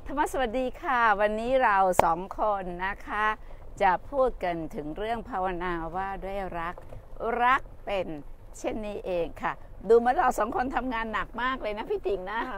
ธรรมสวัสดีค่ะวันนี้เราสองคนนะคะจะพูดกันถึงเรื่องภาวนาว่าด้วยรักเป็นเช่นนี้เองค่ะดูเหมือนเราสองคนทำงานหนักมากเลยนะพี่ติ๋งนะ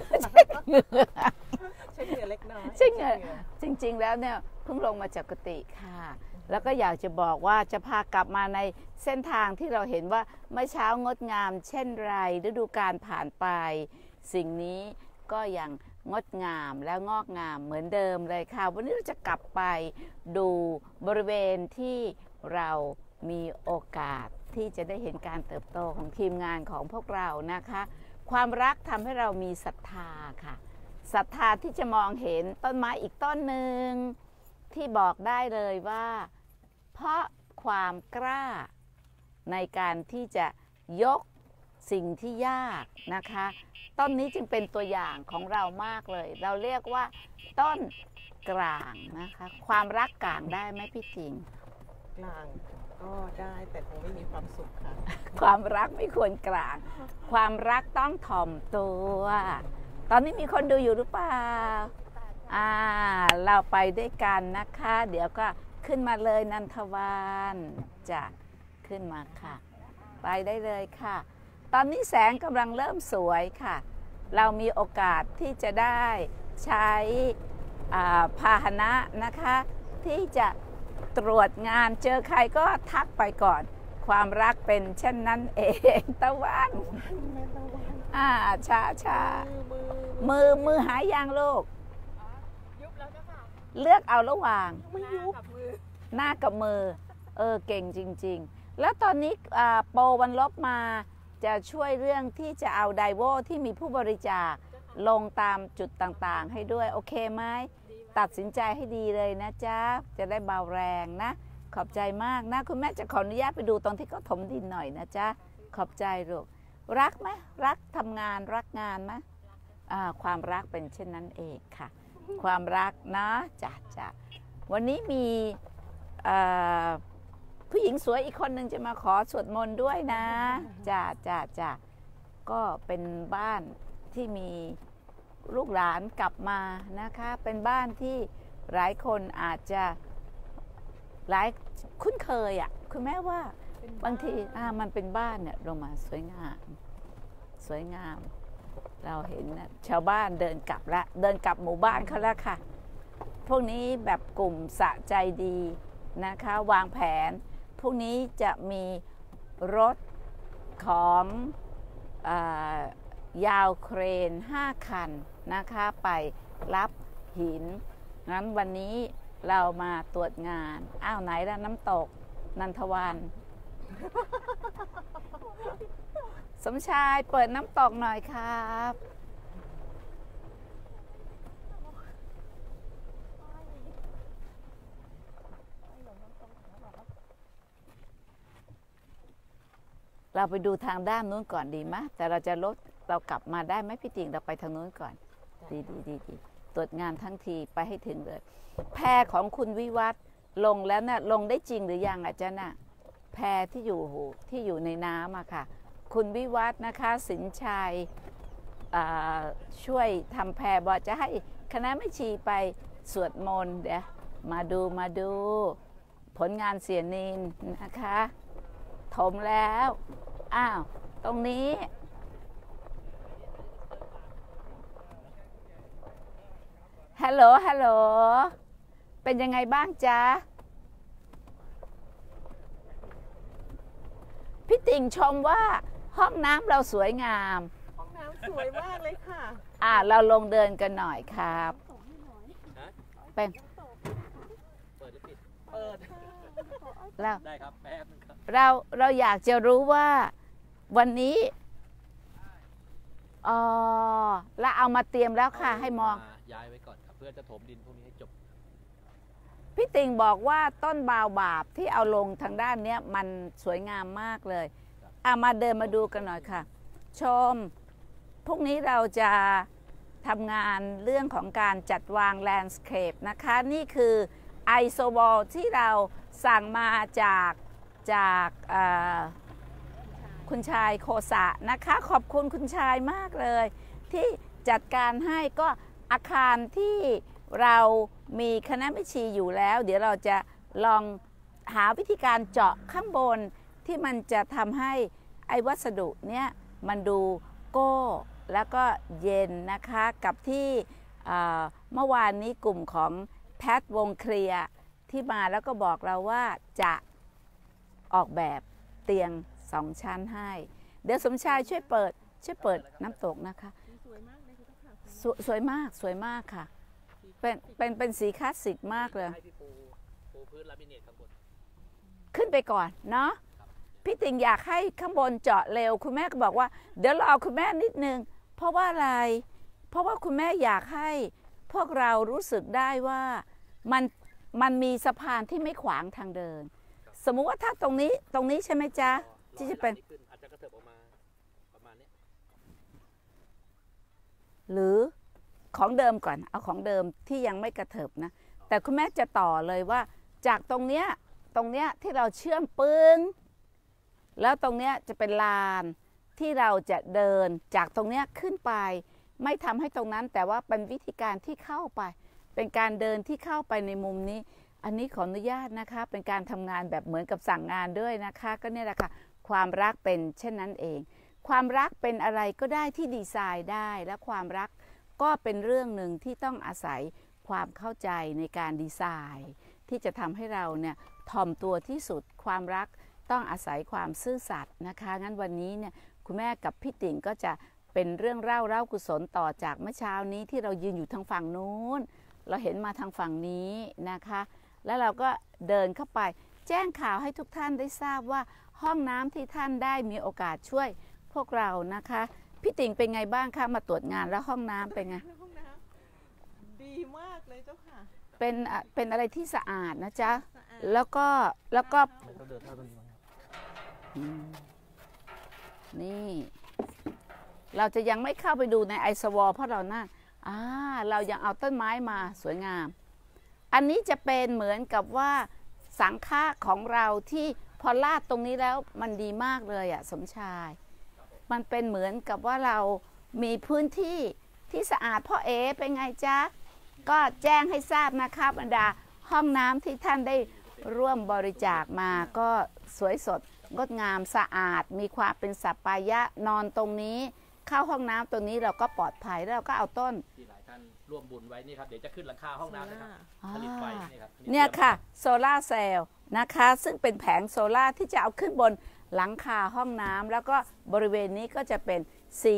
ใช่เหงื่อเล็กน้อยใช่เหงื่อจริงๆแล้วเนี่ยเพิ่งลงมาจากกุฏิค่ะแล้วก็อยากจะบอกว่าจะพากลับมาในเส้นทางที่เราเห็นว่าเมื่อเช้างดงามเช่นไรฤดูกาลผ่านไปสิ่งนี้ก็ยังงดงามและงอกงามเหมือนเดิมเลยค่ะวันนี้เราจะกลับไปดูบริเวณที่เรามีโอกาสที่จะได้เห็นการเติบโตของทีมงานของพวกเรานะคะความรักทำให้เรามีศรัทธาค่ะศรัทธาที่จะมองเห็นต้นไม้อีกต้นหนึ่งที่บอกได้เลยว่าเพราะความกล้าในการที่จะยกสิ่งที่ยากนะคะต้นนี้จึงเป็นตัวอย่างของเรามากเลยเราเรียกว่าต้นกลางนะคะความรักกลางได้ไหมพี่จิงกลางก็ได้แต่คงไม่มีความสุขค่ะความรักไม่ควรกลางความรักต้องถ่อมตัวตอนนี้มีคนดูอยู่หรือเปล่าเราไปด้วยกันนะคะเดี๋ยวก็ขึ้นมาเลยนันทวานจะขึ้นมาค่ะไปได้เลยค่ะตอนนี้แสงกำลังเริ่มสวยค่ะเรามีโอกาสที่จะได้ใช้พาหนะนะคะที่จะตรวจงานเจอใครก็ทักไปก่อนความรักเป็นเช่นนั้นเองตะวันช้ามือหายยังลูกยุบแล้วค่ะเลือกเอาระหว่างหน้ากับมือเก่งจริงๆแล้วตอนนี้โปรวันลบมาจะช่วยเรื่องที่จะเอาไดโวที่มีผู้บริจาคลงตามจุดต่างๆให้ด้วยโอเคไหมตัดสินใจให้ดีเลยนะจ๊ะจะได้เบาแรงนะขอบใจมากนะคุณแม่จะขออนุญาตไปดูตรงที่เขาถมดินหน่อยนะจ๊ะขอบใจลูกรักไหมรักทำงานรักงานไหมความรักเป็นเช่นนั้นเองค่ะความรักนะจ้ะวันนี้มีผู้หญิงสวยอีกคนหนึ่งจะมาขอสวดมนต์ด้วยนะจ้ะก็เป็นบ้านที่มีลูกหลานกลับมานะคะเป็นบ้านที่หลายคนอาจจะคุ้นเคยคุณแม่ว่าบางทีมันเป็นบ้านเนี่ยลงมาสวยงามเราเห็นนะชาวบ้านเดินกลับหมู่บ้านเขาแล้วค่ะพวกนี้แบบกลุ่มสะใจดีนะคะวางแผนพวกนี้จะมีรถของยาวเครน5 คันนะคะไปรับหินงั้นวันนี้เรามาตรวจงานไหนล่ะน้ำตกนันทวานสมชายเปิดน้ำตกหน่อยครับเราไปดูทางด้านนู้นก่อนดีไหมแต่เรากลับมาได้ไหมพี่ติ่งเราไปทางนู้นก่อนดีตรวจงานทั้งทีไปให้ถึงเลยแพของคุณวิวัฒน์ลงแล้วนะลงได้จริงหรือยังจ๊ะน่ะแพที่อยู่ในน้ำค่ะคุณวิวัฒน์นะคะสินชัยช่วยทำแพบอกจะให้คณะแม่ชีไปสวดมนต์เดี๋ยวมาดูผลงานเสียนินนะคะถมแล้วตรงนี้ฮัลโหลเป็นยังไงบ้างจ๊ะพี่ติ่งชมว่าห้องน้ำเราสวยงามห้องน้ำสวยมากเลยค่ะเราลงเดินกันหน่อยครับเป็นเปิดหรือปิดได้ครับแป๊บนึงครับเราอยากจะรู้ว่าวันนี้เราเอามาเตรียมแล้วค่ะให้มองย้ายไว้ก่อนครับเพื่อจะถมดินพวกนี้ให้จบพี่ติ่งบอกว่าต้นบาวบาบที่เอาลงทางด้านนี้มันสวยงามมากเลยมาเดินมาดูกันหน่อยค่ะชมพรุ่งนี้เราจะทำงานเรื่องของการจัดวางแลนด์สเคปนะคะนี่คือไอโซวอลที่เราสั่งมาจากคุณชายโคสะนะคะขอบคุณคุณชายมากเลยที่จัดการให้ก็อาคารที่เรามีคณะแม่ชีอยู่แล้ว เดี๋ยวเราจะลองหาวิธีการเจาะข้างบนที่มันจะทำให้ไอ้วัสดุเนี้ยมันดูโก้แล้วก็เย็นนะคะกับที่เมื่อวานนี้กลุ่มของแพทวงเคลียร์ที่มาแล้วก็บอกเราว่าจะออกแบบเตียง2 ชั้นให้เดี๋ยวสมชายช่วยเปิดน้ำตกนะคะสวยมากเลยคุณค่ะสวยมากค่ะเป็นสีคลาสสิกมากเลยให้พี่ปูพื้นลามิเนตข้างบนขึ้นไปก่อนเนาะพี่ติ่งอยากให้ข้างบนเจาะเร็วคุณแม่ก็บอกว่าเดี๋ยวรอคุณแม่นิดนึงเพราะว่าอะไรเพราะว่าคุณแม่อยากให้พวกเรารู้สึกได้ว่ามันมีสะพานที่ไม่ขวางทางเดินสมมุติว่าถ้าตรงนี้ใช่ไหมจ๊ะที่จะเป็นอาจจะกระเถิบออกมาประมาณนี้หรือของเดิมก่อนเอาของเดิมที่ยังไม่กระเถิบนะแต่คุณแม่จะต่อเลยว่าจากตรงเนี้ยที่เราเชื่อมปึ้งแล้วตรงเนี้ยจะเป็นลานที่เราจะเดินจากตรงเนี้ยขึ้นไปไม่ทำให้ตรงนั้นแต่ว่าเป็นวิธีการที่เข้าไปเป็นการเดินที่เข้าไปในมุมนี้อันนี้ขออนุญาตนะคะเป็นการทำงานแบบเหมือนกับสั่งงานด้วยนะคะก็เนี่ยแหละค่ะความรักเป็นเช่นนั้นเองความรักเป็นอะไรก็ได้ที่ดีไซน์ได้และความรักก็เป็นเรื่องหนึ่งที่ต้องอาศัยความเข้าใจในการดีไซน์ที่จะทำให้เราเนี่ยถ่อมตัวที่สุดความรักต้องอาศัยความซื่อสัตย์นะคะงั้นวันนี้เนี่ยคุณแม่กับพี่ติ่งก็จะเป็นเรื่องเล่ากุศลต่อจากเมื่อเช้านี้ที่เรายืนอยู่ทางฝั่งนู้นเราเห็นมาทางฝั่งนี้นะคะแล้วเราก็เดินเข้าไปแจ้งข่าวให้ทุกท่านได้ทราบว่าห้องน้ำที่ท่านได้มีโอกาสช่วยพวกเรานะคะพี่ติ่งเป็นไงบ้างคะมาตรวจงานแล้วห้องน้ำเป็นไงห้องน้ำดีมากเลยเจ้าค่ะเป็นอะไรที่สะอาดนะจ๊ะแล้วก็นี่เราจะยังไม่เข้าไปดูในไอสวอลเพราะเรานั่นเรายังเอาต้นไม้มาสวยงามอันนี้จะเป็นเหมือนกับว่าสังฆะของเราที่พอลาดตรงนี้แล้วมันดีมากเลยสมชายมันเป็นเหมือนกับว่าเรามีพื้นที่ที่สะอาดพ่อเอ๋เป็นไงจ๊ะก็แจ้งให้ทราบนะคะบรรดาห้องน้ำที่ท่านได้ร่วมบริจาคมาก็สวยสดงดงามสะอาดมีความเป็นสัปปายะนอนตรงนี้เข้าห้องน้ำตรงนี้เราก็ปลอดภัยแล้วเราก็เอาต้นที่หลายท่านร่วมบุญไว้นี่ครับเดี๋ยวจะขึ้นหลังคาห้องน้ำนะครับผลิตไฟนี่ครับเนี่ยค่ะโซล่าเซลล์นะคะซึ่งเป็นแผงโซล่าที่จะเอาขึ้นบนหลังคาห้องน้ำแล้วก็บริเวณนี้ก็จะเป็น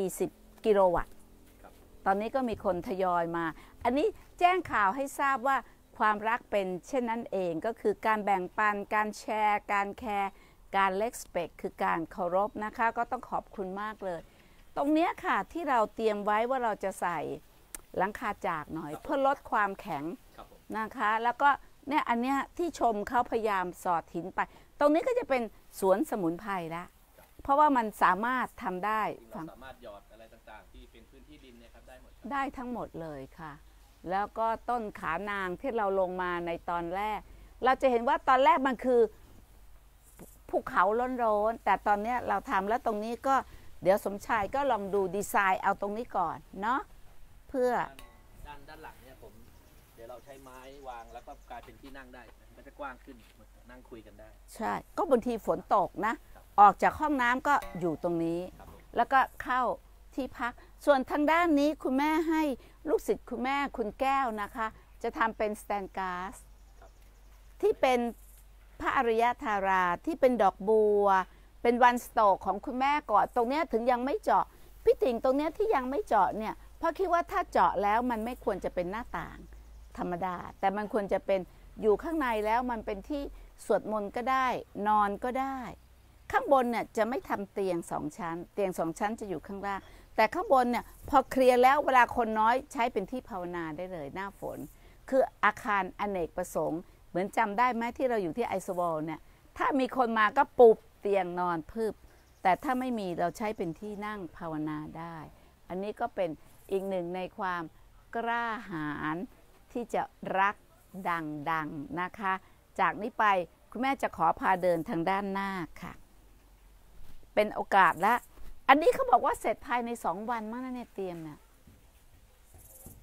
40กิโลวัตต์ตอนนี้ก็มีคนทยอยมาอันนี้แจ้งข่าวให้ทราบว่าความรักเป็นเช่นนั้นเองก็คือการแบ่งปันการแชร์การแคร์การเลคสเปกคือการเคารพนะคะก็ต้องขอบคุณมากเลยตรงนี้ค่ะที่เราเตรียมไว้ว่าเราจะใส่หลังคาจากหน่อยเพื่อลดความแข็งนะคะแล้วก็เนี่ยอันเนี้ยที่ชมเขาพยายามสอดหินไปตรงนี้ก็จะเป็นสวนสมุนไพรละเพราะว่ามันสามารถทำได้สามารถหยอดอะไรต่างๆที่เป็นพื้นที่ดินเนี่ยครับได้หมดได้ทั้งหมดเลยค่ะแล้วก็ต้นขานางที่เราลงมาในตอนแรกเราจะเห็นว่าตอนแรกมันคือภูเขาล้นๆแต่ตอนนี้เราทำแล้วตรงนี้ก็เดี๋ยวสมชายก็ลองดูดีไซน์เอาตรงนี้ก่อนเนาะเพื่อด้านหลังเนี่ยเดี๋ยวเราใช้ไม้วางแล้วก็กลายเป็นที่นั่งได้มันจะกว้างขึ้นนั่งคุยกันได้ใช่ก็บางทีฝนตกนะออกจากห้องน้ำก็อยู่ตรงนี้แล้วก็เข้าที่พักส่วนทางด้านนี้คุณแม่ให้ลูกศิษย์คุณแม่คุณแก้วนะคะจะทำเป็นสแตนการ์ดที่เป็นพระอริยธาราที่เป็นดอกบัวเป็นวันสโตกของคุณแม่ก่อนตรงนี้ถึงยังไม่เจาะพี่ติ๋งตรงนี้ที่ยังไม่เจาะเนี่ยเพราะคิดว่าถ้าเจาะแล้วมันไม่ควรจะเป็นหน้าต่างธรรมดาแต่มันควรจะเป็นอยู่ข้างในแล้วมันเป็นที่สวดมนต์ก็ได้นอนก็ได้ข้างบนเนี่ยจะไม่ทำเตียง2 ชั้นเตียง2 ชั้นจะอยู่ข้างล่างแต่ข้างบนเนี่ยพอเคลียร์แล้วเวลาคนน้อยใช้เป็นที่ภาวนาได้เลยหน้าฝนคืออาคารอเนกประสงค์เหมือนจำได้ไหมที่เราอยู่ที่ไอสวอลเนี่ยถ้ามีคนมาก็ปูเตียงนอนพึบแต่ถ้าไม่มีเราใช้เป็นที่นั่งภาวนาได้อันนี้ก็เป็นอีกหนึ่งในความกล้าหาญที่จะรักดังนะคะจากนี้ไปคุณแม่จะขอพาเดินทางด้านหน้าค่ะเป็นโอกาสละอันนี้เขาบอกว่าเสร็จภายใน2 วันมั้งนะเนี่ยเตรียมเนี่ย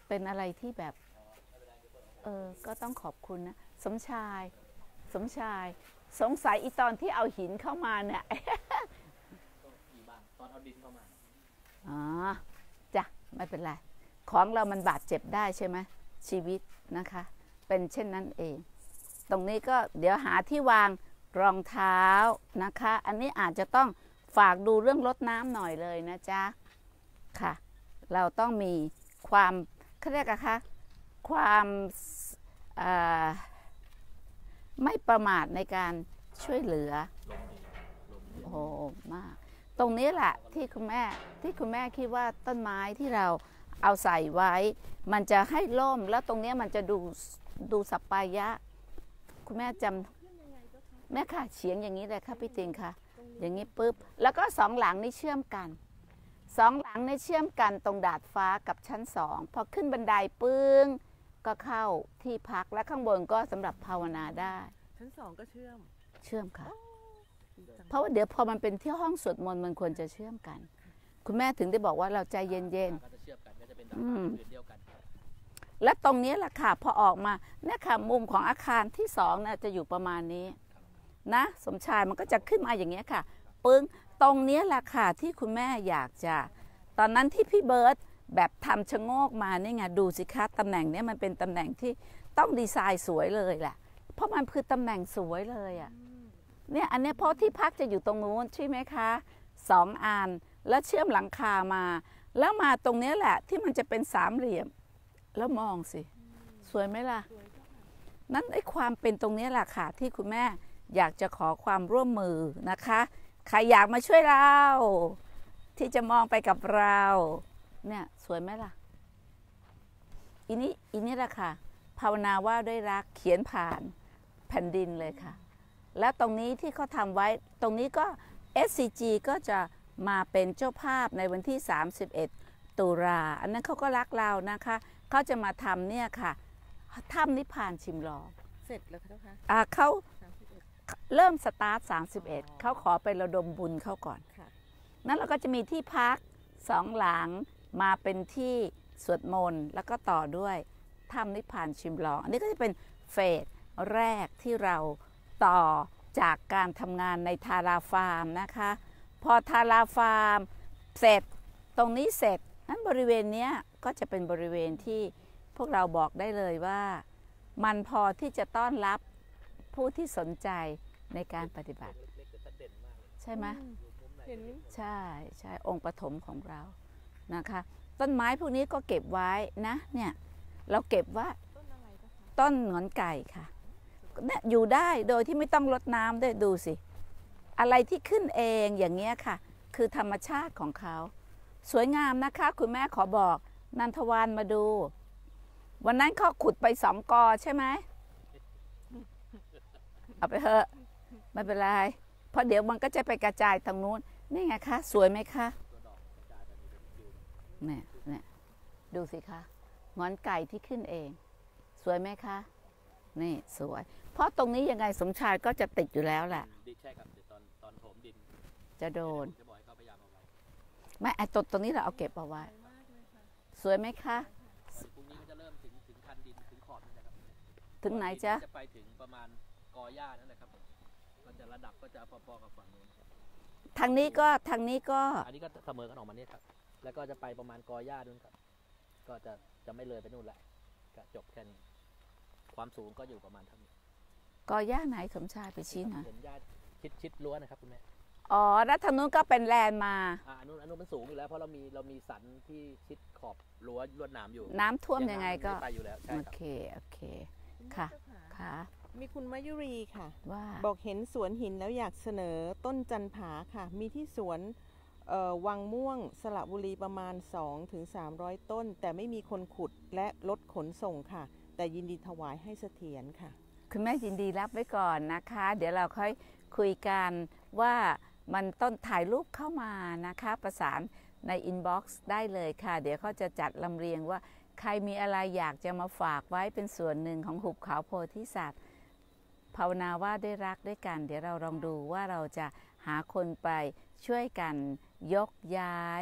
เป็นอะไรที่แบบก็ต้องขอบคุณนะสมชายสงสัยอีตอนที่เอาหินเข้ามาเนี่ยมีบ้างตอนเอาดินเข้ามาอ๋อจ้ะไม่เป็นไรของเรามันบาดเจ็บได้ใช่ไหมชีวิตนะคะเป็นเช่นนั้นเองตรงนี้ก็เดี๋ยวหาที่วางรองเท้านะคะอันนี้อาจจะต้องฝากดูเรื่องรดน้ำหน่อยเลยนะจ๊ะค่ะเราต้องมีความเขาเรียกอะคะความไม่ประมาทในการช่วยเหลือโอ้มากตรงนี้แหละที่คุณแม่คิดว่าต้นไม้ที่เราเอาใส่ไว้มันจะให้ร่มแล้วตรงนี้มันจะดูสัปปายะคุณแม่จำแม่ค่ะเฉียงอย่างนี้เลยค่ะพี่ติงค่ะอย่างนี้ปุ๊บแล้วก็สองหลังนี่เชื่อมกันสองหลังนี่เชื่อมกันตรงดาดฟ้ากับชั้นสองพอขึ้นบันไดปึ้งก็เข้าที่พักและข้างบนก็สำหรับภาวนาได้ชั้นสองก็เชื่อมค่ะเพราะว่าเดี๋ยวพอมันเป็นที่ห้องสวดมนต์มันควรจะเชื่อมกันคุณแม่ถึงได้บอกว่าเราใจเย็นๆก็จะเชื่อมกันก็จะเป็นดาดฟ้าพื้นเดียวกันและตรงนี้แหละค่ะพอออกมาเนี่ยค่ะมุมของอาคารที่สองนะจะอยู่ประมาณนี้นะสมชายมันก็จะขึ้นมาอย่างเงี้ยค่ะปึ้งตรงนี้แหละค่ะที่คุณแม่อยากจะตอนนั้นที่พี่เบิร์ตแบบทำชะโงกมานี่ไงดูสิคะตำแหน่งนี้มันเป็นตำแหน่งที่ต้องดีไซน์สวยเลยแหละเพราะมันคือตำแหน่งสวยเลยอ่ะเนี่ยอันนี้เพราะที่พักจะอยู่ตรงนู้นใช่ไหมคะ2 อันแล้วเชื่อมหลังคามาแล้วมาตรงนี้แหละที่มันจะเป็นสามเหลี่ยมแล้วมองสิสวยไหมล่ะนั่นไอ้ความเป็นตรงนี้แหละค่ะที่คุณแม่อยากจะขอความร่วมมือนะคะใครอยากมาช่วยเราที่จะมองไปกับเราเนี่ยสวยไหมล่ะอีนี้แหละค่ะภาวนาว่าด้วยรักเขียนผ่านแผ่นดินเลยค่ะแล้วตรงนี้ที่เขาทำไว้ตรงนี้ก็ SCG ก็จะมาเป็นเจ้าภาพในวันที่31 ตุลาอันนั้นเขาก็รักเรานะคะเขาจะมาทำเนี่ยค่ะถ้ำนิพพานชิมลองเสร็จแล้วคะเขาเริ่มสตาร์ท31เขาขอไประดมบุญเขาก่อนนั้นเราก็จะมีที่พัก2 หลังมาเป็นที่สวดมนต์แล้วก็ต่อด้วยถ้ำนิพพานชิมลองอันนี้ก็จะเป็นเฟสแรกที่เราต่อจากการทำงานในทาราฟาร์มนะคะพอทาราฟาร์มเสร็จตรงนี้เสร็จนั้นบริเวณนี้ก็จะเป็นบริเวณที่พวกเราบอกได้เลยว่ามันพอที่จะต้อนรับผู้ที่สนใจในการปฏิบัติใช่ไหมใช่องค์ปฐมของเรานะคะต้นไม้พวกนี้ก็เก็บไว้นะเนี่ยเราเก็บว่าต้นหงอนไก่ค่ะเนี่ยอยู่ได้โดยที่ไม่ต้องรดน้ำด้วยดูสิอะไรที่ขึ้นเองอย่างเงี้ยค่ะคือธรรมชาติของเขาสวยงามนะคะคุณแม่ขอบอกนันทวานมาดูวันนั้นเขาขุดไป2 กอใช่ไหมเอาไปเถอะไม่เป็นไรเพราะเดี๋ยวมันก็จะไปกระจายทางนู้นนี่ไงคะสวยไหมคะเนี่ยดูสิคะงอนไก่ที่ขึ้นเองสวยไหมคะนี่สวยเพราะตรงนี้ยังไงสมชายก็จะติดอยู่แล้วแหละใช่ครับตอนโถมดินจะโดนจะบอกให้เขาพยายามเอาไว้ไม่ไอ้ตรงนี้เราเอาเก็บเอาไว้สวยไหมคะพรุ่งนี้ก็จะเริ่มถึงคันดินถึงขอบนี่นะครับถึงไหนจ๊ะจะไปถึงประมาณกอหญ้านั่นแหละครับก็จะระดับก็จะพอๆกับฝั่งนู้นทางนี้ก็อันนี้ก็เสมอกันออกมาเนี่ยครับแล้วก็จะไปประมาณกอหญ้านู่นครับก็จะไม่เลยไปนู่นแหละก็จบแค่นี้ความสูงก็อยู่ประมาณเท่านี้กอหญ้าไหนสมชายไปชี้หน่อยเห็นหญ้าชิดรั้วนะครับคุณแม่อ๋อแล้วทางนู้นก็เป็นแลนมาอันนู้นมันสูงอยู่แล้วเพราะเรามีสันที่ชิดขอบรั้วลวดหนามอยู่น้ำท่วมยังไงก็ไปอยู่แล้วโอเคค่ะมีคุณมายุรีค่ะว่าบอกเห็นสวนหินแล้วอยากเสนอต้นจันผาค่ะมีที่สวนวังม่วงสระบุรีประมาณ 200-300 ต้นแต่ไม่มีคนขุดและรถขนส่งค่ะแต่ยินดีถวายให้เสถียรค่ะคุณแม่ยินดีรับไว้ก่อนนะคะเดี๋ยวเราค่อยคุยกันว่ามันต้นถ่ายรูปเข้ามานะคะประสานในอินบ็อกซ์ได้เลยค่ะเดี๋ยวเขาจะจัดลำเรียงว่าใครมีอะไรอยากจะมาฝากไว้เป็นส่วนหนึ่งของหุบเขาโพธิสัตว์ภาวนาว่าได้รักด้วยกันเดี๋ยวเราลองดูว่าเราจะหาคนไปช่วยกันยกย้าย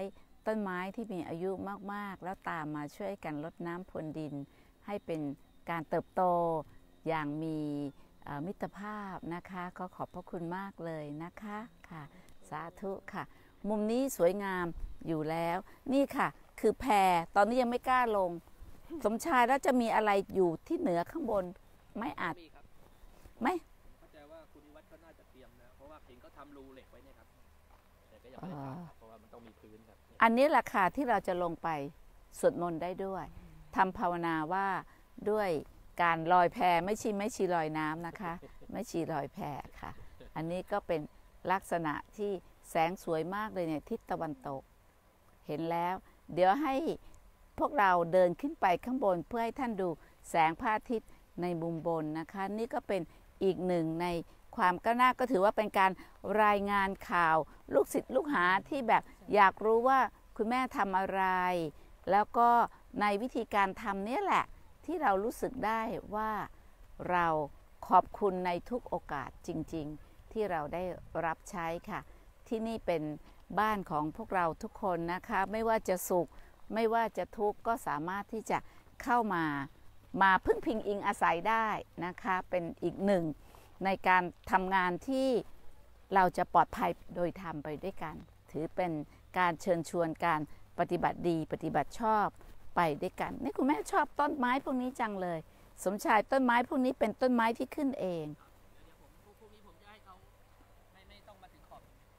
ต้นไม้ที่มีอายุมากๆแล้วตามมาช่วยกันรดน้ำพรวนดินให้เป็นการเติบโตอย่างมีมิตรภาพนะคะก็ขอบพระคุณมากเลยนะคะค่ะสาธุค่ะมุมนี้สวยงามอยู่แล้วนี่ค่ะคือแพตอนนี้ยังไม่กล้าลงสมชายแล้วจะมีอะไรอยู่ที่เหนือข้างบนไม่อาจไม่เข้าใจว่าคุณนิวัฒน์ก็น่าจะเตรียมนะเพราะว่าเห็นเขาทำรูเหล็กไว้เนี่ยครับแต่ก็ยังไม่ได้ทำเพราะว่ามันต้องมีพื้นครับอันนี้แหละค่ะที่เราจะลงไปสวดมนต์ได้ด้วยทำภาวนาว่าด้วยการลอยแพไม่ชีลอยน้ำนะคะไม่ชีลอยแพค่ะอันนี้ก็เป็นลักษณะที่แสงสวยมากเลยเนี่ยทิศตะวันตกเห็นแล้วเดี๋ยวให้พวกเราเดินขึ้นไปข้างบนเพื่อให้ท่านดูแสงพระอาทิตย์ในมุมบนนะคะนี่ก็เป็นอีกหนึ่งในความก้าวหน้าก็ถือว่าเป็นการรายงานข่าวลูกศิษย์ลูกหาที่แบบอยากรู้ว่าคุณแม่ทำอะไรแล้วก็ในวิธีการทำนี่แหละที่เรารู้สึกได้ว่าเราขอบคุณในทุกโอกาสจริงๆที่เราได้รับใช้ค่ะที่นี่เป็นบ้านของพวกเราทุกคนนะคะไม่ว่าจะสุขไม่ว่าจะทุกข์ก็สามารถที่จะเข้ามาพึ่งพิงอิงอาศัยได้นะคะเป็นอีกหนึ่งในการทำงานที่เราจะปลอดภัยโดยทำไปด้วยกันถือเป็นการเชิญชวนการปฏิบัติดีปฏิบัติชอบไปด้วยกันนี่คุณแม่ชอบต้นไม้พวกนี้จังเลยสมชายต้นไม้พวกนี้เป็นต้นไม้ที่ขึ้นเองพวกนี้ผมจะให้เขาไม่ต้องมาถึงขอบ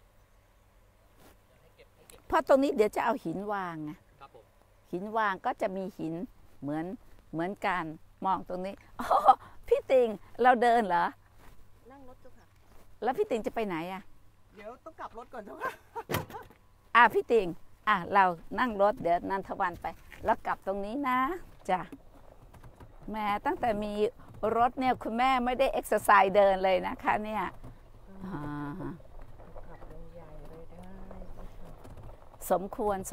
ให้เก็บเพราะตรงนี้เดี๋ยวจะเอาหินวางไงครับผมหินวางก็จะมีหินเหมือนกันมองตรงนี้อ๋อพี่ติงเราเดินเหรอนั่งรถเจ้าค่ะแล้วพี่ติงจะไปไหนอ่ะเดี๋ยวต้องกลับรถก่อนเจ้าค่ะพี่ติงเรานั่งรถเดี๋ยวนันทวันไปแล้วกลับตรงนี้นะจ้ะแม่ตั้งแต่มีรถเนี่ยคุณแม่ไม่ได้เอ็กซ์ไซส์เดินเลยนะคะเนี่ยสมควร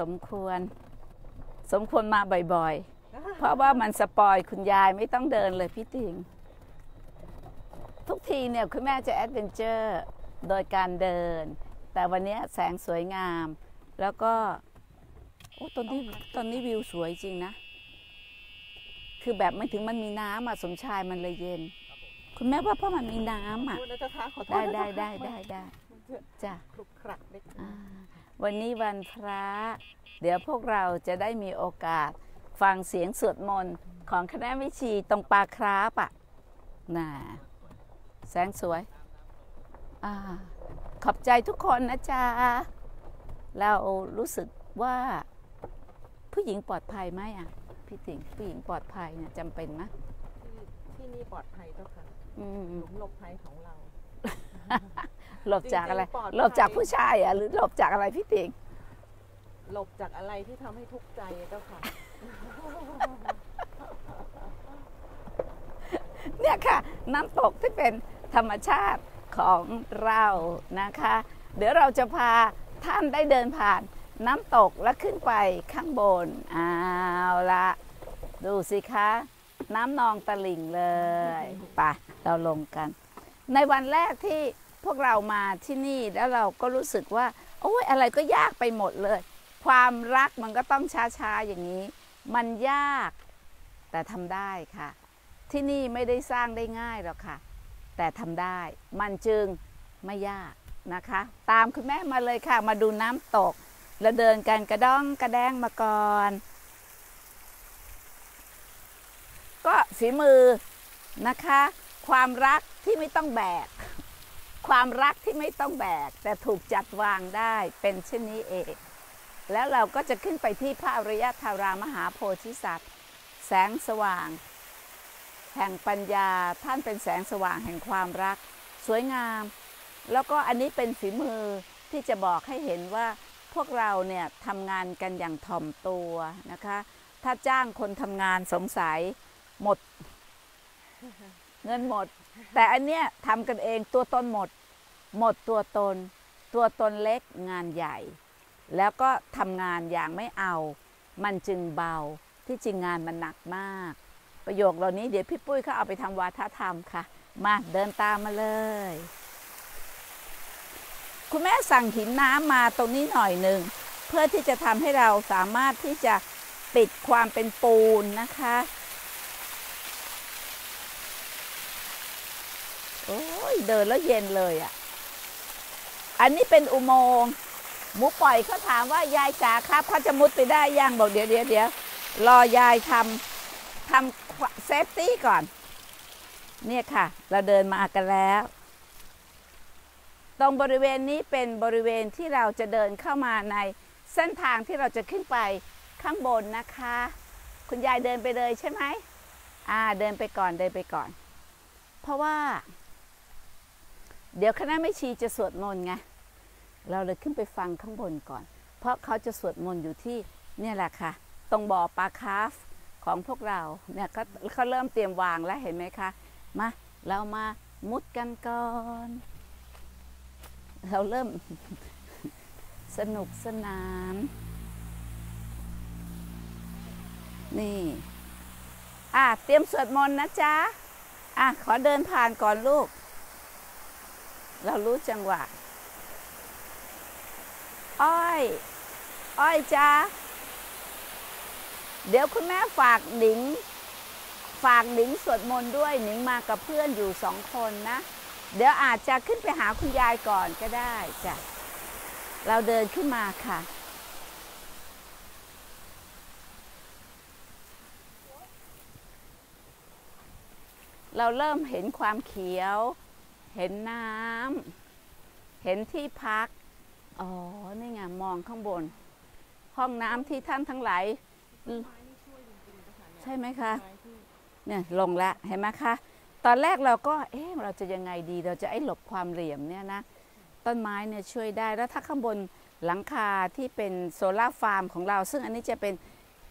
มาบ่อยๆเพราะว่ามันสปอยคุณยายไม่ต้องเดินเลยพี่ติงทุกทีเนี่ยคุณแม่จะแอดเวนเจอร์โดยการเดินแต่วันนี้แสงสวยงามแล้วก็ตอนนี้วิวสวยจริงนะคือแบบไม่ถึงมันมีน้ำสมชายมันเลยเย็นคุณแม่ว่าเพราะมันมีน้ำได้จ้ะคลุกคลักเล็กวันนี้วันพระเดี๋ยวพวกเราจะได้มีโอกาสฟังเสียงสวดมนต์ของคณะวิชีตรงปลาคราฟน่ะแสงสวยขอบใจทุกคนนะจ๊ะเรารู้สึกว่าผู้หญิงปลอดภัยไหมพี่ติ๋งผู้หญิงปลอดภัยเนี่ยจำเป็นไหมที่นี่ปลอดภัยเจ้าค่ะหลบภัยของเราหลบจากอะไรหลบจากผู้ชายหรือหลบจากอะไรพี่ติ๋งหลบจากอะไรที่ทำให้ทุกข์ใจเจ้าค่ะเนี่ยค่ะน้ำตกที่เป็นธรรมชาติของเรานะคะเดี๋ยวเราจะพาท่านได้เดินผ่านน้ำตกแล้วขึ้นไปข้างบนเอาละดูสิคะน้ำนองตะลิ่งเลยไปเราลงกันในวันแรกที่พวกเรามาที่นี่แล้วเราก็รู้สึกว่าโอ้ยอะไรก็ยากไปหมดเลยความรักมันก็ต้องช้าๆอย่างนี้มันยากแต่ทำได้ค่ะที่นี่ไม่ได้สร้างได้ง่ายหรอกค่ะแต่ทำได้มันจึงไม่ยากนะคะตามคุณแม่มาเลยค่ะมาดูน้ำตกแล้วเดินกันกระด้องกระแดงมาก่อนก็ฝีมือนะคะความรักที่ไม่ต้องแบกความรักที่ไม่ต้องแบกแต่ถูกจัดวางได้เป็นเช่นนี้เองแล้วเราก็จะขึ้นไปที่พระอริยธารามหาโพธิสัตว์แสงสว่างแห่งปัญญาท่านเป็นแสงสว่างแห่งความรักสวยงามแล้วก็อันนี้เป็นฝีมือที่จะบอกให้เห็นว่าพวกเราเนี่ยทำงานกันอย่างถ่อมตัวนะคะถ้าจ้างคนทำงานสงสัยหมดเงินหมดแต่อันเนี้ยทำกันเองตัวตนหมดตัวตนเล็กงานใหญ่แล้วก็ทำงานอย่างไม่เอามันจึงเบาที่จริงงานมันหนักมากประโยคเหล่านี้เดี๋ยวพี่ปุ้ยเขาเอาไปทำวาทธรรมค่ะมาเดินตามมาเลยคุณแม่สั่งหินน้ำมาตรงนี้หน่อยหนึ่งพื่อที่จะทำให้เราสามารถที่จะปิดความเป็นปูนนะคะโอ้ยเดินแล้วเย็นเลยอ่ะอันนี้เป็นอุโมงค์หมูปล่อยเขาถามว่ายายจ๋าครับเขาจะมุดไปได้ยังบอกเดี๋ยวรอยายทำเซฟตี้ก่อนเนี่ยค่ะเราเดินมากันแล้วตรงบริเวณนี้เป็นบริเวณที่เราจะเดินเข้ามาในเส้นทางที่เราจะขึ้นไปข้างบนนะคะคุณยายเดินไปเลยใช่ไหมเดินไปก่อนเพราะว่าเดี๋ยวคณะแม่ชีจะสวดมนต์ไงเราเลยขึ้นไปฟังข้างบนก่อนเพราะเขาจะสวดมนต์อยู่ที่เนี่ยแหละค่ะตรงบ่อปลาคาฟของพวกเราเนี่ยเขาเริ่มเตรียมวางแล้วเห็นไหมคะมาเรามามุดกันก่อนเราเริ่มสนุกสนานนี่เตรียมสวดมนต์นะจ๊ะขอเดินผ่านก่อนลูกเรารู้จังหวะอ้อยจ้าเดี๋ยวคุณแม่ฝากหนิงสวดมนต์ด้วยหนิงมากับเพื่อนอยู่2 คนนะเดี๋ยวอาจจะขึ้นไปหาคุณยายก่อนก็ได้จ้ะเราเดินขึ้นมาค่ะเราเริ่มเห็นความเขียวเห็นน้ำเห็นที่พักนี่ไงมองข้างบนห้องน้ำที่ท่านทั้งหลายใช่ไหมคะเนี่ยลงแล้วเห็นไหมคะตอนแรกเราก็เราจะยังไงดีเราจะหลบความเหลี่ยมเนี่ยนะต้นไม้เนี่ยช่วยได้แล้วถ้าข้างบนหลังคาที่เป็นโซล่าร์ฟาร์มของเราซึ่งอันนี้จะเป็น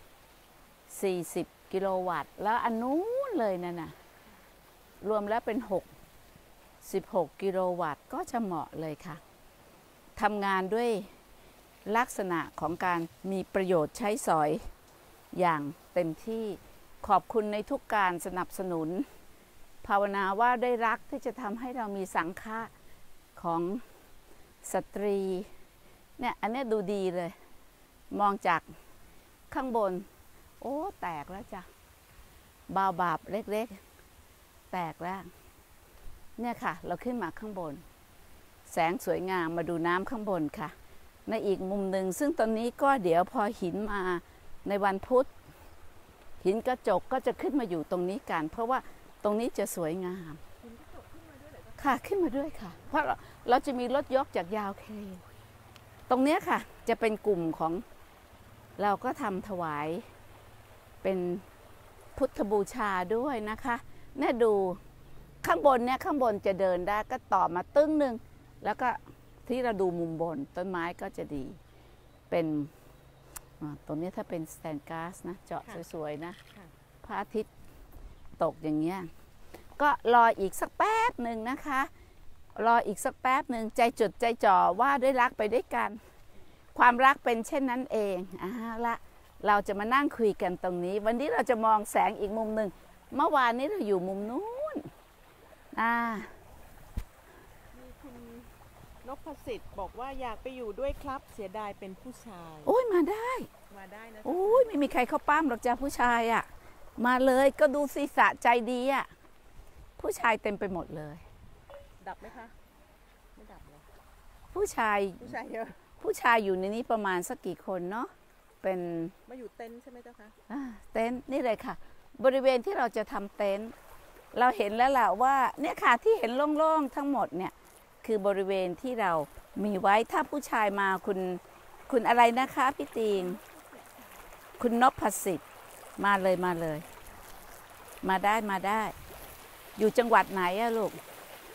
40 กิโลวัตต์แล้วอันนู้นเลยนั่นน่ะรวมแล้วเป็น16 กิโลวัตต์ก็จะเหมาะเลยค่ะทำงานด้วยลักษณะของการมีประโยชน์ใช้สอยอย่างเต็มที่ขอบคุณในทุกการสนับสนุนภาวนาว่าได้รักที่จะทำให้เรามีสังฆะของสตรีเนี่ยอันนี้ดูดีเลยมองจากข้างบนแตกแล้วจ้ะบาบาบเล็กๆแตกแล้วเนี่ยค่ะเราขึ้นมาข้างบนแสงสวยงามมาดูน้ำข้างบนค่ะในอีกมุมหนึ่งซึ่งตอนนี้ก็เดี๋ยวพอหินมาในวันพุธหินกระจกก็จะขึ้นมาอยู่ตรงนี้กันเพราะว่าตรงนี้จะสวยงามค่ะขึ้นมาด้วยค่ะเพราะเราจะมีรถยกจากยาวเคตรงนี้ค่ะจะเป็นกลุ่มของเราก็ทำถวายเป็นพุทธบูชาด้วยนะคะเนี่ยดูข้างบนเนี่ยข้างบนจะเดินได้ก็ต่อมาตึ้งหนึ่งแล้วก็ที่เราดูมุมบนต้นไม้ก็จะดีเป็นตรงนี้ถ้าเป็นสแตนการ์สนะเจาะสวยๆนะพระอาทิตย์ตกอย่างเงี้ยก็รออีกสักแป๊บหนึ่งนะคะรออีกสักแป๊บหนึ่งใจจดใจจ่อว่าด้วยรักไปด้วยกันความรักเป็นเช่นนั้นเองละเราจะมานั่งคุยกันตรงนี้วันนี้เราจะมองแสงอีกมุมหนึ่งเมื่อวานนี้เราอยู่มุมนู้นมีคุณนพสิทธิ์บอกว่าอยากไปอยู่ด้วยครับเสียดายเป็นผู้ชายมาได้นะไม่มีใครเข้าป้ามหรอกจ้าผู้ชายมาเลยก็ดูศีรษะใจดีผู้ชายเต็มไปหมดเลยดับไหมคะไม่ดับเลยผู้ชายเยอะผู้ชายอยู่ในนี้ประมาณสักกี่คนเนาะเป็นมาอยู่เต็นท์ใช่ไหมเจ้าคะเต็นท์นี่เลยค่ะบริเวณที่เราจะทำเต็นท์เราเห็นแล้วล่ะว่าเนี่ยค่ะที่เห็นโล่งๆทั้งหมดเนี่ยคือบริเวณที่เรามีไว้ถ้าผู้ชายมาคุณอะไรนะคะพี่ติงคุณนพสิทธิ์มาเลยมาได้อยู่จังหวัดไหนลูก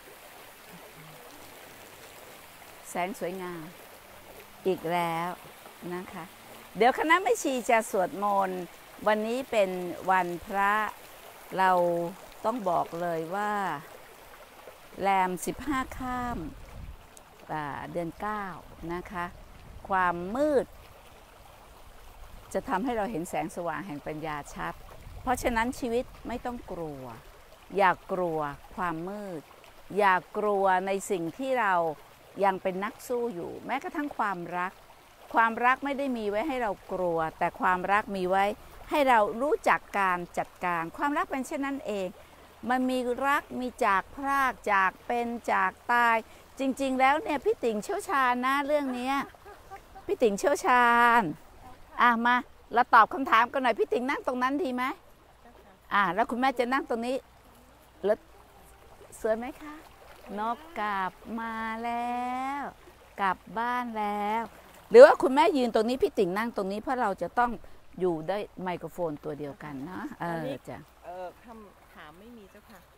แสงสวยงามอีกแล้วนะคะเดี๋ยวคณะแม่ชีจะสวดมนต์วันนี้เป็นวันพระเราต้องบอกเลยว่าแรม15 ค่ำเดือน9นะคะความมืดจะทำให้เราเห็นแสงสว่างแห่งปัญญาชัดเพราะฉะนั้นชีวิตไม่ต้องกลัวอย่ากลัวความมืดอย่ากลัวในสิ่งที่เรายังเป็นนักสู้อยู่แม้กระทั่งความรักความรักไม่ได้มีไว้ให้เรากลัวแต่ความรักมีไว้ให้เรารู้จักการจัดการความรักเป็นเช่นนั้นเองมันมีรักมีจากพรากจากเป็นจากตายจริงๆแล้วเนี่ยพี่ติ๋งเชี่ยวชาญนะเรื่องนี้พี่ติ๋งเชี่ยวชาญมาเราตอบคำถามกันหน่อยพี่ติ๋งนั่งตรงนั้นดีไหมแล้วคุณแม่จะนั่งตรงนี้แล้วสวยไหมคะนกกลับมาแล้วกลับบ้านแล้วหรือว่าคุณแม่ยืนตรงนี้พี่ติ๋งนั่งตรงนี้เพราะเราจะต้องอยู่ได้ไมโครโฟนตัวเดียวกันเนาะจ้ะคำถามไม่มีเจ้าค่ะ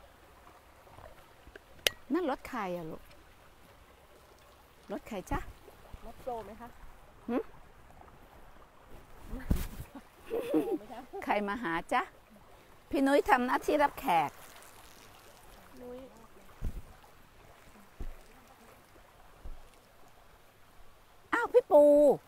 นั่นรถใครอะลูกรถใครจ๊ะรถโปรไหมคะใครมาหาจ๊ะพี่นุ้ยทำหน้าที่รับแขกอ้าวพี่ปู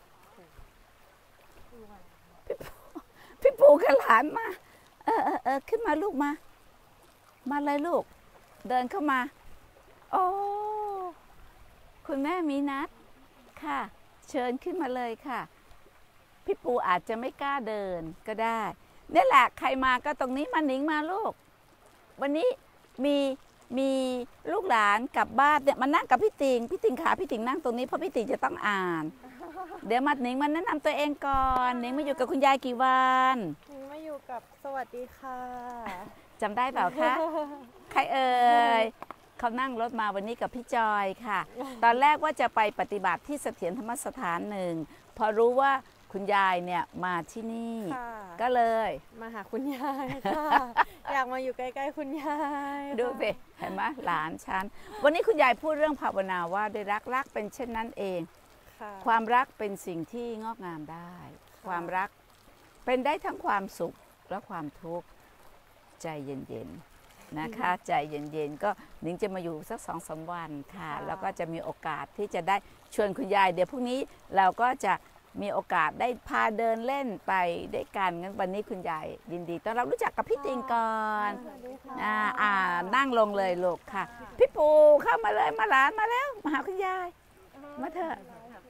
กับหลานมาขึ้นมาลูกมาเลยลูกเดินเข้ามาโอ้คุณแม่มีนัดค่ะเชิญขึ้นมาเลยค่ะพี่ปูอาจจะไม่กล้าเดินก็ได้นี่แหละใครมาก็ตรงนี้มาหนิงมาลูกวันนี้มีลูกหลานกลับบ้านเนี่ยมานั่งกับพี่ติ๋งขาพี่ติ๋งนั่งตรงนี้เพราะพี่ติ๋งจะต้องอ่านเดี๋ยวมาหนิงมาแนะนำตัวเองก่อนหนิงมาอยู่กับคุณยายกี่วันหนิงมาอยู่กับสวัสดีค่ะจำได้เปล่าคะใครเอ่ยเขานั่งรถมาวันนี้กับพี่จอยค่ะตอนแรกว่าจะไปปฏิบัติที่เสถียรธรรมสถานหนึ่งพอรู้ว่าคุณยายเนี่ยมาที่นี่ก็เลยมาหาคุณยายค่ะอยากมาอยู่ใกล้ๆคุณยายดูสิเห็นไหมหลานฉันวันนี้คุณยายพูดเรื่องภาวนาว่าด้วยรักเป็นเช่นนั้นเองความรักเป็นสิ่งที่งอกงามได้ความรักเป็นได้ทั้งความสุขและความทุกข์ใจเย็นๆนะคะใจเย็นๆก็หนิงจะมาอยู่สัก2-3 วันค่ะแล้วก็จะมีโอกาสที่จะได้ชวนคุณยายเดี๋ยวพรุ่งนี้เราก็จะมีโอกาสได้พาเดินเล่นไปด้วยกันงั้นวันนี้คุณยายยินดีต้อนรับรู้จักกับพี่ติ๋งก่อนนั่งลงเลยลูกค่ะพี่ปูเข้ามาเลยมาหลานมาแล้วมาหาคุณยายมาเถอะ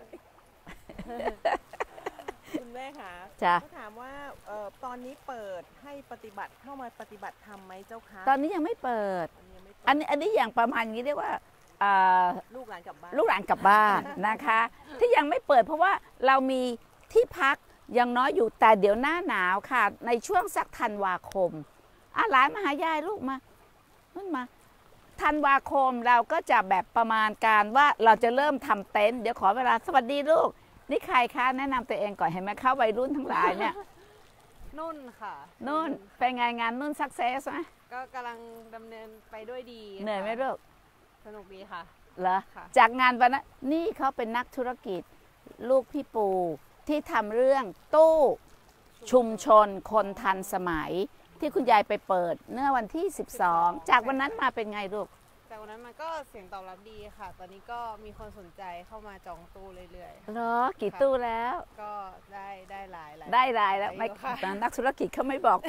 คุณแม่คะถามว่าตอนนี้เปิดให้ปฏิบัติเข้ามาปฏิบัติธรรมไหมเจ้าคะตอนนี้ยังไม่เปิดอันนี้อย่างประมาณนี้เรียกว่าลูกหลานกลับบ้านนะคะที่ยังไม่เปิดเพราะว่าเรามีที่พักยังน้อยอยู่แต่เดี๋ยวหน้าหนาวค่ะในช่วงสักธันวาคมหลานมาหายายลูกมาขึ้นมาธันวาคมเราก็จะแบบประมาณการว่าเราจะเริ่มทำเต็นท์เดี๋ยวขอเวลาสวัสดีลูกนี่ใครคะแนะนำตัวเองก่อนเห็นไหมคะวัยรุ่นทั้งหลายเนี่ยนุ่นค่ะนุ่นเป็นไงงานนุ่นสักเซสไหมก็กำลังดำเนินไปด้วยดีเหนื่อยไหมลูกสนุกดีค่ะเหรอจากงานวันนั้นนี่เขาเป็นนักธุรกิจลูกพี่ปูที่ทำเรื่องตู้ชุมชนคนทันสมัยที่คุณยายไปเปิดเมื่อวันที่12จากวันนั้นมาเป็นไงลูกจากวันนั้นมันก็เสียงตอบรับดีค่ะตอนนี้ก็มีคนสนใจเข้ามาจองตู้เรื่อยๆเหรอกี่ตู้แล้วก็ได้หลายแล้วไม่นักธุรกิจเขาไม่บอก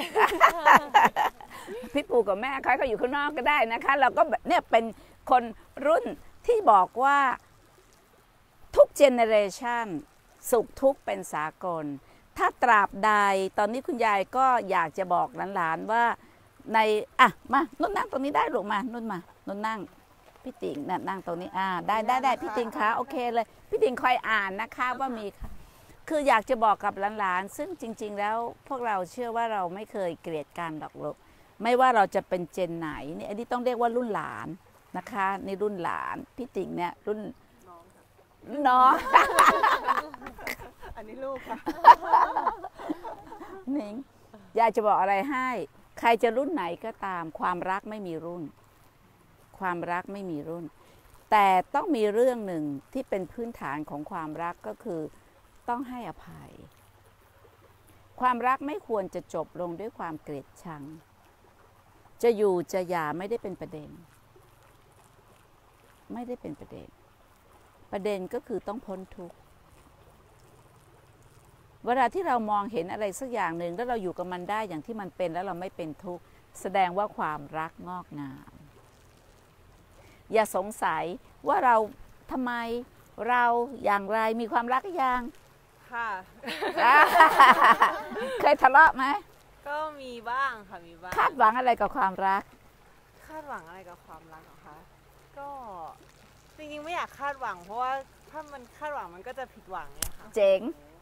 พี่ปูกับแม่เขาอยู่ข้างนอกก็ได้นะคะเราก็เนี่ยเป็นคนรุ่นที่บอกว่าทุกเจเนเรชันสุขทุกข์เป็นสากลถ้าตราบใดตอนนี้คุณยายก็อยากจะบอกหลานๆว่าในมานุ่นนั่งตรงนี้ได้หรือมานุ่นนั่งพี่ติ๋งนั่งตรงนี้ได้พี่ติ๋งคะโอเคเลยพี่ติ๋งคอยอ่านนะคะว่ามีค่ะคืออยากจะบอกกับหลานๆซึ่งจริงๆแล้วพวกเราเชื่อว่าเราไม่เคยเกลียดกันหรอกลูกไม่ว่าเราจะเป็นเจนไหนนี่อันนี้ต้องเรียกว่ารุ่นหลานนะคะในรุ่นหลานพี่ติ๋งเนี่ยรุ่นน้องอันนี้ลูกค่ะนิงอยากจะบอกอะไรให้ใครจะรุ่นไหนก็ตามความรักไม่มีรุ่นความรักไม่มีรุ่นแต่ต้องมีเรื่องหนึ่งที่เป็นพื้นฐานของความรักก็คือต้องให้อภัยความรักไม่ควรจะจบลงด้วยความเกลียดชังจะอยู่จะหย่าไม่ได้เป็นประเด็นประเด็นก็คือต้องพ้นทุกข์เวลาที่เรามองเห็นอะไรสักอย่างหนึ่งแล้วเราอยู่กับมันได้อย่างที่มันเป็นแล้วเราไม่เป็นทุกข์แสดงว่าความรักงอกงามอย่าสงสัยว่าเราทำไมเราอย่างไรมีความรักหรือยังค่ะเคยทะเลาะไหมก็มีบ้างค่ะมีบ้างคาดหวังอะไรกับความรักคาดหวังอะไรกับความรักเหรอคะก็จริงๆไม่อยากคาดหวัง เพราะว่าถ้ามันคาดหวังมันก็จะผิดหวังเนี่ยค่ะเจ๋ง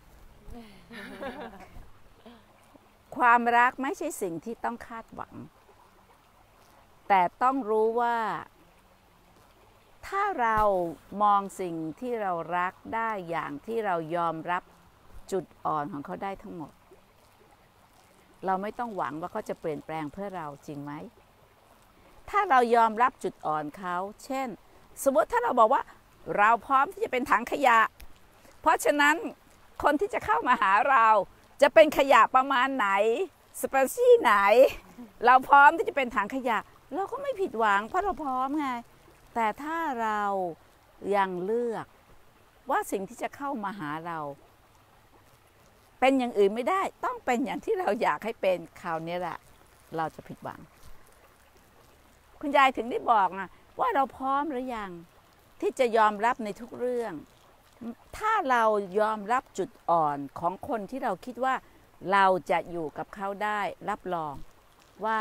ความรักไม่ใช่สิ่งที่ต้องคาดหวัง แต่ต้องรู้ว่า ถ้าเรามองสิ่งที่เรารักได้อย่างที่เรายอมรับจุดอ่อนของเขาได้ทั้งหมด เราไม่ต้องหวังว่าเขาจะเปลี่ยนแปลงเพื่อเราจริงไหม ถ้าเรายอมรับจุดอ่อนเขา เช่น สมมติถ้าเราบอกว่าเราพร้อมที่จะเป็นถังขยะ เพราะฉะนั้นคนที่จะเข้ามาหาเราจะเป็นขยะประมาณไหน สเปซี่ไหน เราพร้อมที่จะเป็นถังขยะ เราก็ไม่ผิดหวังเพราะเราพร้อมไง แต่ถ้าเรายังเลือกว่าสิ่งที่จะเข้ามาหาเรา เป็นอย่างอื่นไม่ได้ต้องเป็นอย่างที่เราอยากให้เป็นคราวนี้แหละเราจะผิดหวัง คุณยายถึงได้บอกนะว่าเราพร้อมหรือยังที่จะยอมรับในทุกเรื่อง ถ้าเรายอมรับจุดอ่อนของคนที่เราคิดว่าเราจะอยู่กับเขาได้รับรองว่า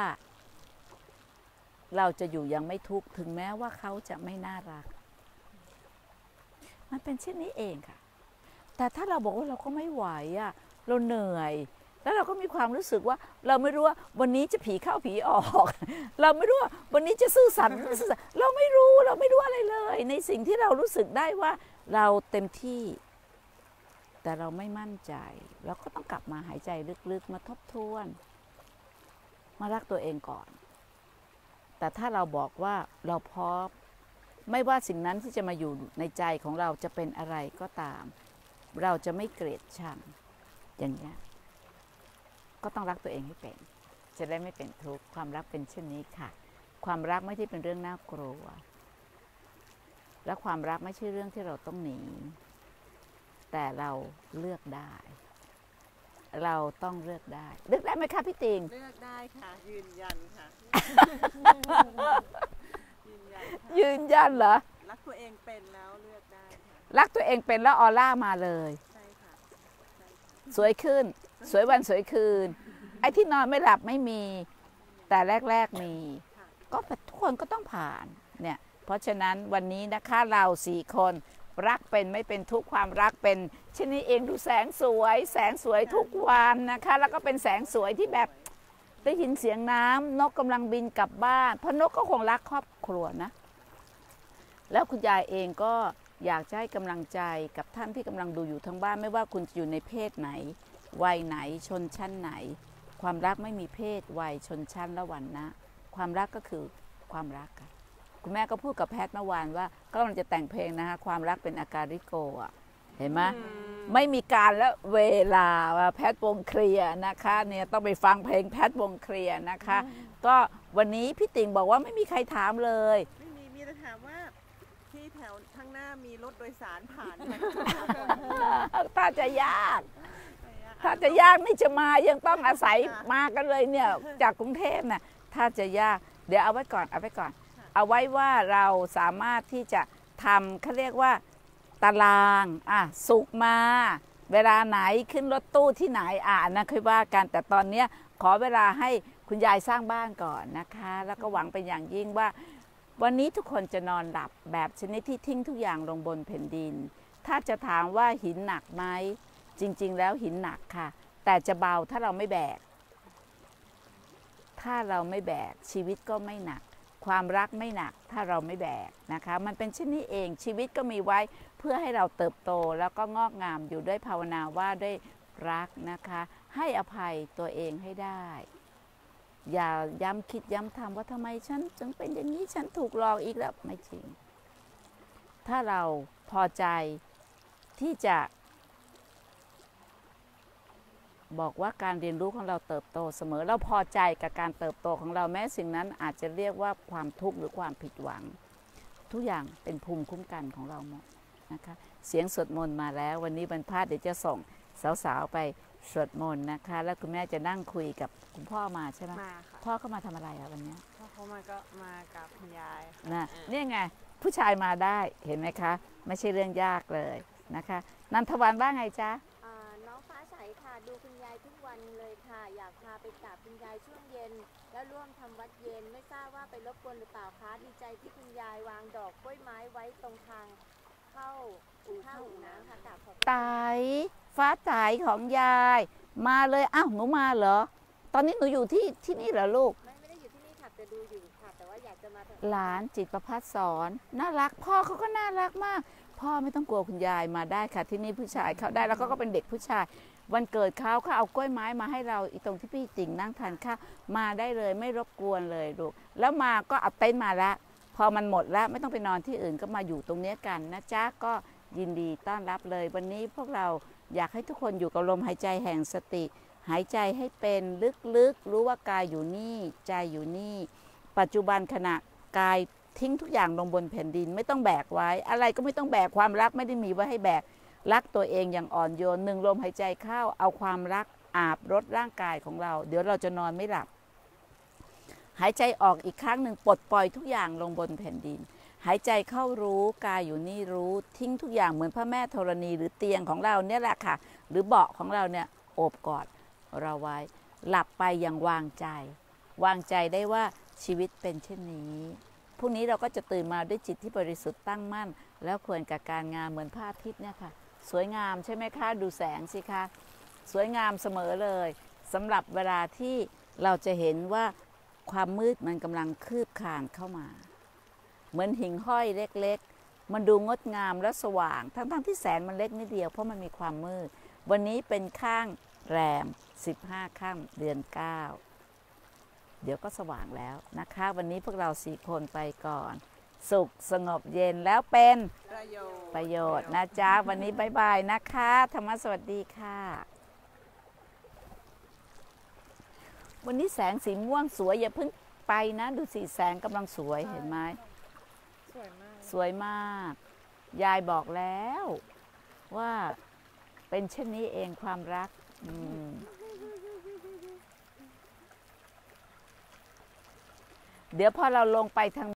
เราจะอยู่ยังไม่ทุกข์ถึงแม้ว่าเขาจะไม่น่ารัก มันเป็นเช่นนี้เองค่ะ แต่ถ้าเราบอกว่าเราก็ไม่ไหวอะเราเหนื่อย แล้วเราก็มีความรู้สึกว่าเราไม่รู้ว่าวันนี้จะผีเข้าผีออก เราไม่รู้ว่าวันนี้จะซื่อสัตย์ไม่ซื่อสัตย์เราไม่รู้อะไรเลย ในสิ่งที่เรารู้สึกได้ว่าเราเต็มที่ แต่เราไม่มั่นใจเราก็ต้องกลับมาหายใจลึกๆมาทบทวนมารักตัวเองก่อน แต่ถ้าเราบอกว่าเราพร้อมไม่ว่าสิ่งนั้นที่จะมาอยู่ในใจของเราจะเป็นอะไรก็ตาม เราจะไม่เกลียดชังอย่างนี้ก็ต้องรักตัวเองให้เป็นจะได้ไม่เป็นทุกข์ความรักเป็นเช่นนี้ค่ะความรักไม่ใช่เป็นเรื่องน่ากลัวและความรักไม่ใช่เรื่องที่เราต้องหนีแต่เราเลือกได้ เราต้องเลือกได้ไหมคะพี่ติงเลือกได้ค่ะ ยืนยันค่ะ ยืนยันค่ะยืนยันเหรอรักตัวเองเป็นแล้วเลือกได้ค่ะรักตัวเองเป็นแล้วออร่ามาเลยใช่ค่ะใช่ค่ะสวยขึ้นสวยวันสวยคืนไอ้ที่นอนไม่หลับไม่มีแต่แรกๆมีก็ทุกคนก็ต้องผ่านเนี่ยเพราะฉะนั้นวันนี้นะคะเรา4 คนรักเป็นไม่เป็นทุกความรักเป็นเช่นนี้เองดูแสงสวยทุกวันนะคะแล้วก็เป็นแสงสวยที่แบบได้ยินเสียงน้ำนกกำลังบินกลับบ้านเพราะนกก็คงรักครอบครัวนะแล้วคุณยายเองก็อยากจะให้กำลังใจกับท่านที่กำลังดูอยู่ทั้งบ้านไม่ว่าคุณจะอยู่ในเพศไหนวัยไหนชนชั้นไหนความรักไม่มีเพศวัยชนชั้นและวรรณะความรักก็คือความรักค่ะคุณแม่ก็พูดกับแพทย์เมื่อวานว่าก็กำลังจะแต่งเพลงนะคะความรักเป็นอาการิโกอ่ะเห็นไหมไม่มีการและเวลาว่าแพทย์วงเคลียร์นะคะเนี่ยต้องไปฟังเพลงแพทย์วงเคลียร์นะคะก็วันนี้พี่ติ่งบอกว่าไม่มีใครถามเลยมีแต่ถามว่าที่แถวข้างหน้ามีรถโดยสารผ่านไหมถ้าจะยากนี่จะมายังต้องอาศัยมากันเลยเนี่ยจากกรุงเทพน่ะถ้าจะยากเดี๋ยวเอาไว้ก่อนเอาไว้ว่าเราสามารถที่จะทำเขาเรียกว่าตารางสุกมาเวลาไหนขึ้นรถตู้ที่ไหนนั่นค่อยว่ากันแต่ตอนนี้ขอเวลาให้คุณยายสร้างบ้านก่อนนะคะแล้วก็หวังเป็นอย่างยิ่งว่าวันนี้ทุกคนจะนอนหลับแบบชนิดที่ทิ้งทุกอย่างลงบนแผ่นดินถ้าจะถามว่าหินหนักไหมจริงๆแล้วหินหนักค่ะแต่จะเบาถ้าเราไม่แบกชีวิตก็ไม่หนักความรักไม่หนักถ้าเราไม่แบกนะคะมันเป็นเช่นนี้เองชีวิตก็มีไว้เพื่อให้เราเติบโตแล้วก็งอกงามอยู่ด้วยภาวนาว่าด้วยรักนะคะให้อภัยตัวเองให้ได้อย่าย้ำคิดย้ำทำว่าทำไมฉันจึงเป็นอย่างนี้ฉันถูกหลอกอีกแล้วไม่จริงถ้าเราพอใจที่จะบอกว่าการเรียนรู้ของเราเติบโตเสมอเราพอใจกับการเติบโตของเราแม้สิ่งนั้นอาจจะเรียกว่าความทุกข์หรือความผิดหวังทุกอย่างเป็นภูมิคุ้มกันของเราหมดนะคะเสียงสวดมนต์มาแล้ววันนี้บรรพาสเดี๋ยวจะส่งสาวๆไปสวดมนต์นะคะแล้วคุณแม่จะนั่งคุยกับคุณพ่อมาใช่ไหมมาค่ะพ่อเข้ามาทำอะไรวันนี้พ่อเขามาก็มากับคุณยายค่ะนะนี่ไงผู้ชายมาได้เห็นไหมคะ ไม่ใช่เรื่องยากเลยนะคะนันทวันบ้างไงจ๊ะน้องฟ้าใสค่ะดูคุณยายทุกวันเลยค่ะ อยากพาไปกราบคุณยายช่วงเย็น แล้วร่วมทำวัดเย็นไม่ทราบว่าไปรบกวนหรือเปล่าคะดีใจที่คุณยายวางดอกกล้วยไม้ไว้ตรงทางเข้าอู่น้ำค่ะกราบขอบคุณไตฟ้าไตของยายมาเลยอ้าวหนูมาเหรอตอนนี้หนูอยู่ที่นี่เหรอลูกไม่ได้อยู่ที่นี่ค่ะแต่ดูอยู่ค่ะ แต่ว่าอยากจะมาหลานจิตประภัสสอนน่ารักพ่อเขาก็น่ารักมาก พ่อไม่ต้องกลัวคุณยายมาได้ค่ะที่นี่ผู้ชายเขาได้แล้วก็เป็นเด็กผู้ชาย วันเกิดเขาเอากล้วยไม้มาให้เราอีตรงที่พี่ติ่งนั่งทานข้าวมาได้เลยไม่รบกวนเลยลูกแล้วมาก็เอาเต็นท์มาละพอมันหมดแล้วไม่ต้องไปนอนที่อื่นก็มาอยู่ตรงนี้กันนะจ๊ะก็ยินดีต้อนรับเลย วันนี้พวกเราอยากให้ทุกคนอยู่กับลมหายใจแห่งสติ หายใจให้เป็นลึกๆรู้ว่ากายอยู่นี่ใจอยู่นี่ปัจจุบันขณะกายทิ้งทุกอย่างลงบนแผ่นดินไม่ต้องแบกไว้อะไรก็ไม่ต้องแบกความรักไม่ได้มีไว้ให้แบกรักตัวเองอย่างอ่อนโยนหนึ่งลมหายใจเข้าเอาความรักอาบรดร่างกายของเราเดี๋ยวเราจะนอนไม่หลับหายใจออกอีกครั้งหนึ่งปลดปล่อยทุกอย่างลงบนแผ่นดินหายใจเข้ารู้กายอยู่นี่รู้ทิ้งทุกอย่างเหมือนพระแม่ธรณีหรือเตียงของเราเนี่ยแหละค่ะหรือเบาะของเราเนี่ยโอบกอดเราไว้หลับไปอย่างวางใจวางใจได้ว่าชีวิตเป็นเช่นนี้พรุ่งนี้เราก็จะตื่นมาด้วยจิตที่บริสุทธิ์ตั้งมั่นแล้วควรกับการงานเหมือนพระอาทิตย์เนี่ยค่ะสวยงามใช่ไหมคะดูแสงสิคะสวยงามเสมอเลยสำหรับเวลาที่เราจะเห็นว่าความมืดมันกำลังคืบคลานเข้ามาเหมือนหิ่งห้อยเล็กๆมันดูงดงามและสว่างทั้งที่แสงมันเล็กนิดเดียวเพราะมันมีความมืดวันนี้เป็นข้างแรม15 ค่ำเดือน 9เดี๋ยวก็สว่างแล้วนะคะวันนี้พวกเรา4 คนไปก่อนสุขสงบเย็นแล้วเป็นประโยชน์นะจ๊ะวันนี้บ๊ายบายนะคะธรรมะสวัสดีค่ะวันนี้แสงสีม่วงสวยอย่าเพิ่งไปนะดูสิแสงกำลังสวยเห็นไหมสวยมากสวยมากยายบอกแล้วว่าเป็นเช่นนี้เองความรักเดี๋ยวพอเราลงไปทาง